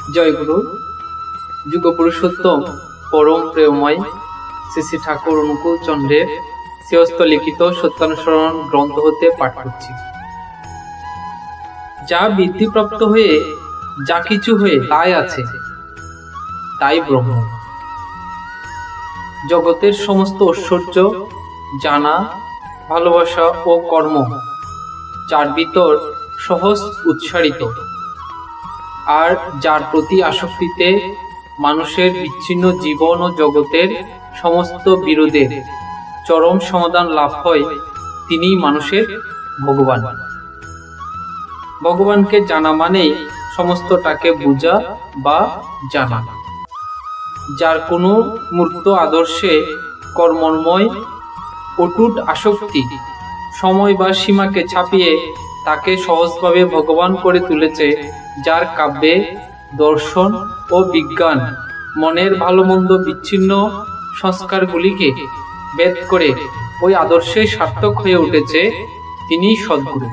জয় গুরু। যুগ পুরুষোত্তম পরম প্রেমময় শ্রী শ্রী ঠাকুর অনুকূল চন্দ্রের শ্রেয়স্থ লিখিত সত্যানুসরণ গ্রন্থ হতে পাঠ করছি। যা বৃদ্ধিপ্রাপ্ত হয়ে যা কিছু হয়ে তাই আছে, তাই ব্রহ্ম। জগতের সমস্ত ঐশ্বর্য, জানা, ভালোবাসা ও কর্ম যার ভিতর সহজ উচ্চারিত, আর যার প্রতি আসক্তিতে মানুষের বিচ্ছিন্ন জীবন ও জগতের সমস্ত বিরোধের চরম সমাধান লাভ হয়, তিনি মানুষের ভগবান। ভগবানকে জানা মানেই সমস্তটাকে বোঝা বা জানা। যার কোনো মূর্ত আদর্শে কর্মময় অটুট আসক্তি সময় বা সীমাকে ছাপিয়ে তাকে সহজভাবে ভগবান করে তুলেছে, যার কাব্যে দর্শন ও বিজ্ঞান মনের ভালো মন্দ বিচ্ছিন্ন সংস্কারগুলিকে ভেদ করে ওই আদর্শে সার্থক হয়ে উঠেছে, তিনি সদ্গুরু।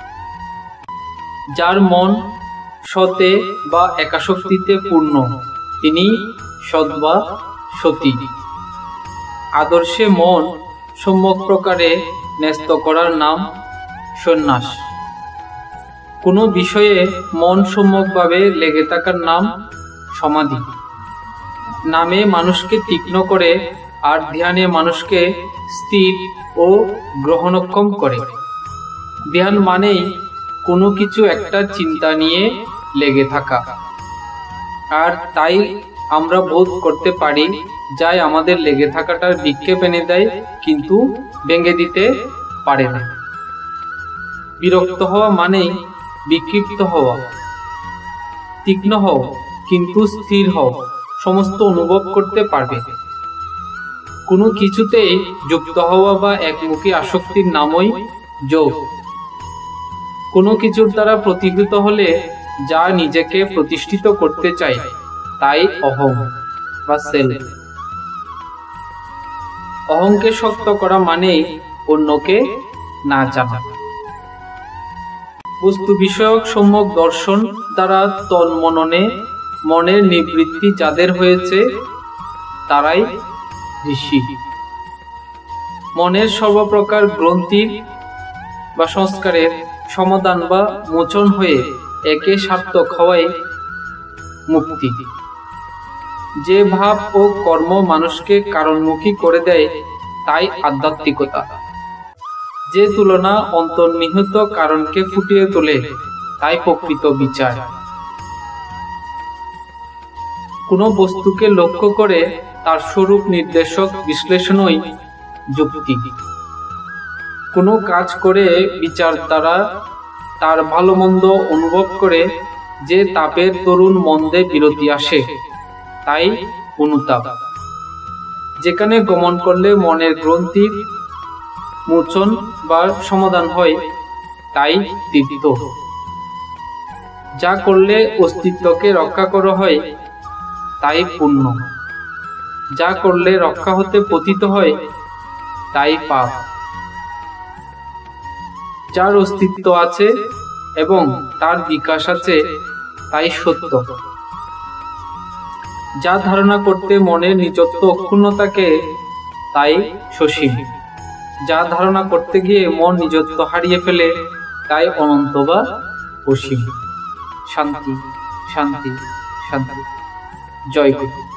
যার মন সতে বা একাশক্তিতে পূর্ণ, তিনি সৎ বা সতী। আদর্শে মন সম্যক প্রকারে ন্যস্ত করার নাম সন্ন্যাস। কোনো বিষয়ে মন সম্যকভাবে লেগে থাকার নাম সমাধি। নামে মানুষকে তীক্ষ্ণ করে আর ধ্যানে মানুষকে স্থির ও গ্রহণক্ষম করে। ধ্যান মানেই কোনো কিছু একটা চিন্তা নিয়ে লেগে থাকা, আর তাই আমরা বোধ করতে পারি যাই আমাদের লেগে থাকাটার বিক্ষেপ এনে দেয়, কিন্তু ভেঙে দিতে পারে না। বিরক্ত হওয়া মানেই বিক্ষিপ্ত হওয়া। তীক্ষ্ণ হও কিন্তু স্থির হও, সমস্ত অনুভব করতে পারবে। কোনো কিছুতেই যুক্ত হওয়া বা একমুখী আসক্তির নামই যোগ। কোনো কিছুর দ্বারা প্রতিহত হলে যা নিজেকে প্রতিষ্ঠিত করতে চায়, তাই অহং বা সেলফ। অহংকে শক্ত করা মানেই অন্যকে না জানা। বস্তু বিষয়ক সম্যক দর্শন দ্বারা তন্মননে মনের নিবৃত্তি যাদের হয়েছে, তারাই ঋষি। মনের সর্বপ্রকার গ্রন্থির বা সংস্কারের সমাধান বা মোচন হয়ে একে সার্থক হওয়াই মুক্তি। যে ভাব ও কর্ম মানুষকে কারণমুখী করে দেয়, তাই আধ্যাত্মিকতা। যে তুলনা অন্তর্নিহিত কারণকে ফুটিয়ে তোলে, তাই প্রকৃত বিচার। কোনো বস্তুকে লক্ষ্য করে তার স্বরূপ নির্দেশক বিশ্লেষণই যুক্তি। কোনো কাজ করে বিচার দ্বারা তার ভালো মন্দ অনুভব করে যে তাপের তরুণ মন্দে বিরতি আসে, তাই অনুতাপ। যেখানে গমন করলে মনের গ্রন্থির মোচন বা সমাধান হয়, তাই তীর্থ। যা করলে অস্তিত্বকে রক্ষা করা হয়, তাই পুণ্য। যা করলে রক্ষা হতে পতিত হয়, তাই পাপ। যার অস্তিত্ব আছে এবং তার বিকাশ আছে, তাই সত্য। যা ধারণা করতে মনের নিজত্ব অক্ষুণ্ণতাকে, তাই সসীম। যা ধারণা করতে গিয়ে মন নিজত্ব হারিয়ে ফেলে, তাই অনন্ত বা অসীম। শান্তি, শান্তি, শান্তি। জয় গুরু।